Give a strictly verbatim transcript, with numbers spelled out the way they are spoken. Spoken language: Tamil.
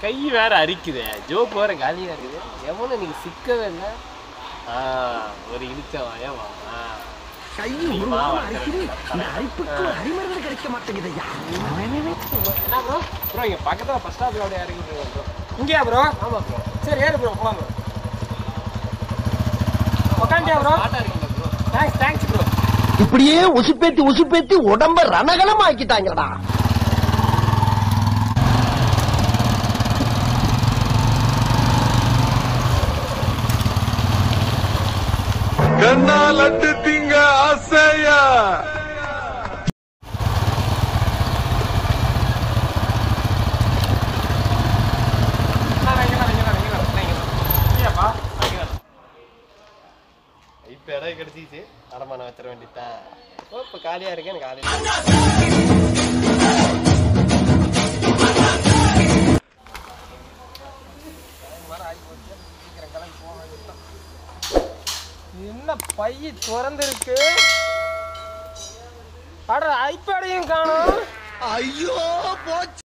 கை வேற அரிக்குது, ஜோப்பு வேற காலியா இருக்குது. எவனும் நீங்க சிக்கவே இல்லை. ஆஹ் ஒரு இழுக்க வாயவா கிடைக்க மாட்டேங்குது. ப்ரோ இங்க பக்கத்துல பஸ் ஸ்டாப்ல அப்படியே இறங்கிட்டு ப்ரோ. இங்கேயா ப்ரோ? ஆமா ப்ரோ. சரி ஏறு ப்ரோ போலாம் ப்ரோ. உட்காண்டியா ப்ரோ? ஆட்டா இருக்கீங்க ப்ரோ. Thanks thanks bro. இப்படியே உசுப்பேத்தி உசுப்பேத்தி உடம்ப ரணகலம் ஆக்கிட்டாங்கடா. கண்ணா லட்டு திங்க ஆசையா இப்ப இடம் கிடைச்சிச்சு, அடமான வச்சிட வேண்டியதான். இப்ப காலியா இருக்கேன், எனக்கு காலையில என்ன பைய திறந்திருக்கு? அட ஐபேடையும் காணோம். ஐயோ போச்சு.